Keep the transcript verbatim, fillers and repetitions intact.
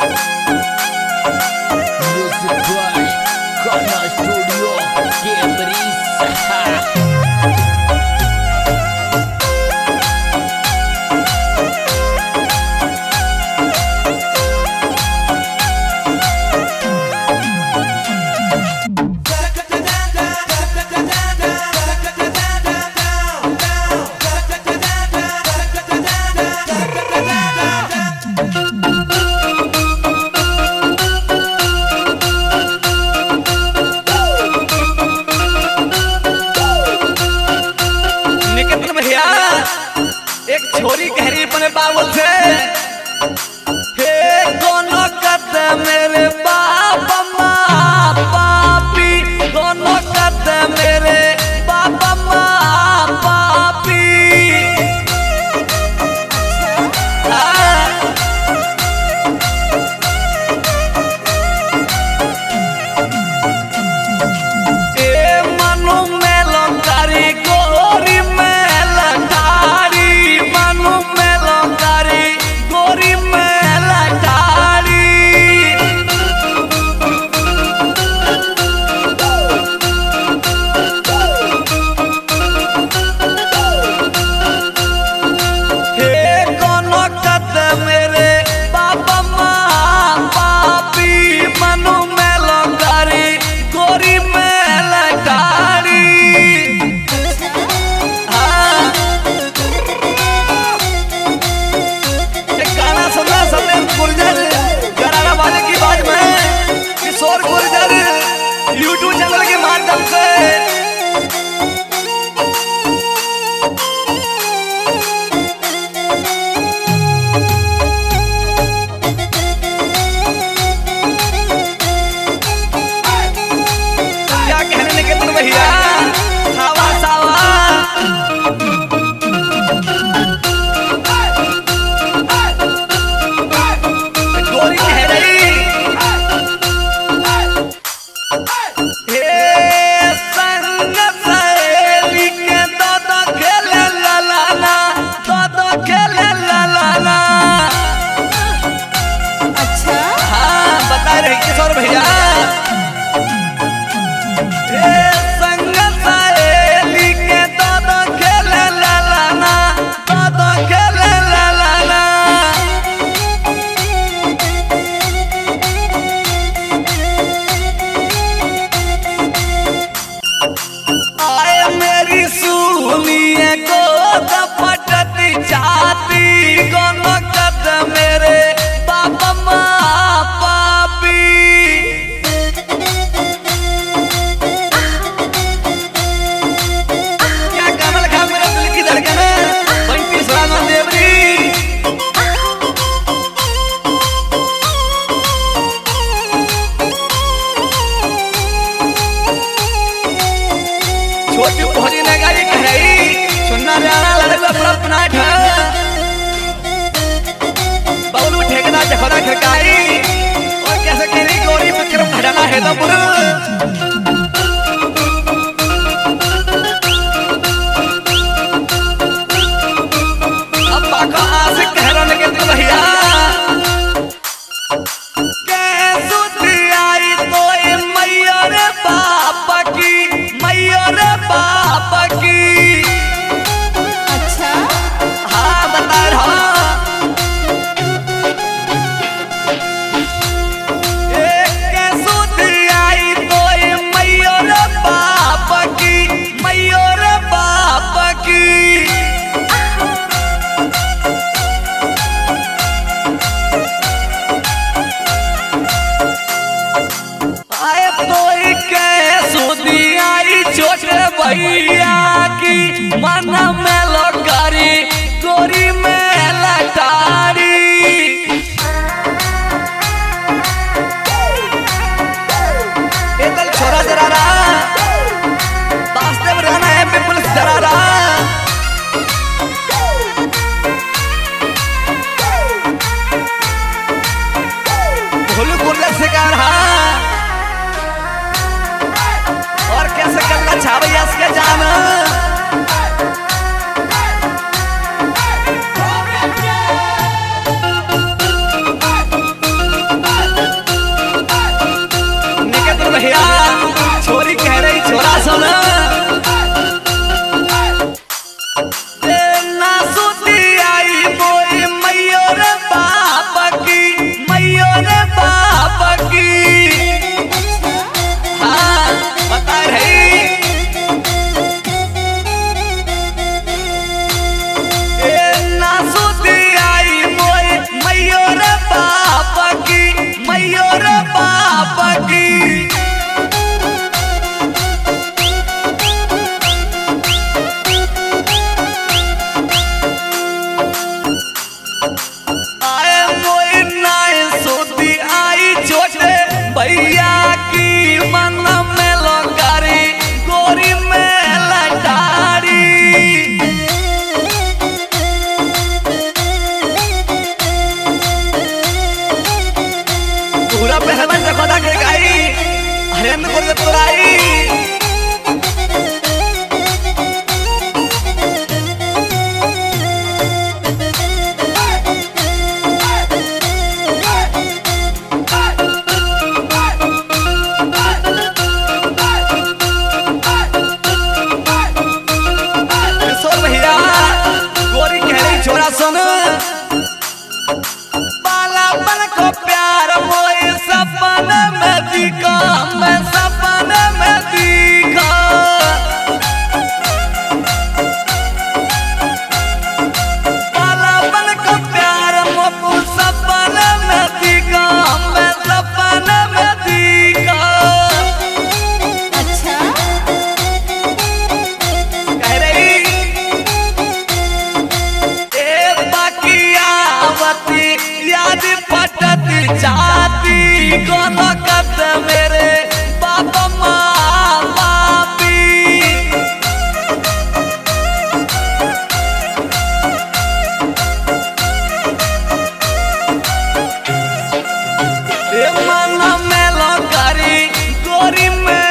छोरी कहरी पने बाबुल से हे दोनों कद मेरे बाबा माँ पापी, दोनों कद मेरे बाबा माँ पापी। ए मनु में लंकारी गोरी में लंकारी, मनु में लंकारी गोरी में लंकारी। हे दोनों कद मेरे बाबा माँ पापी, मनु में लंकारी गोरी में लंकारी। हाँ एक गाना सुनना सबने गुर्जर गरारा वाले की बात में किशोर गुर्जर यूट्यूब चैनल के माध्यम से क्या कहने लगे तुम भैया सावा सावा। गोरी कह रही हे संग सहेली के दादा खेले ललाना, दादा खेले ललाना। अच्छा हाँ बता रही किशोर भैया। हे संग सहेली के दादा खेले ललाना, दादा खेले ललाना। आए मेरी सुनिए को दपटती जाती, दोनों कद मेरे बाबा माँ पापी। क्या गाना लिखा मेरे दिल की धड़कन पैंतीस रामा देवरी। छोटी भोली ने गाड़ी कह रही सुनना जाना लड़का अपना ठा बाउल ठेकना जखरा खड़काई और कैसे कह रही गोरी विक्रम घटाना है तो बुरा। अब बाका आशिक कह रहा लगे तू भैया कैसे आई तो मैया रे बापा की, मैया रे बापा की। अच्छा हाँ बता रहा कैसे आई तो मैया रे बापा की, मैया रे बापा की। आए तो कैसे आई छोटे भैया की, मन में लकारी गोरी में लटारी। ये तो छोरा जरा रहा वास्तव रहना है पीपल जरा रहा। भोलू गुर्जर से कह रहा और कैसे करना छावैया इसके जाना। पूरा पहलवान जखोदा के गाई हरेंद्र को जब तुराई जाती गोलकत मेरे बाप माँ बापी मन में लो करी गोरी में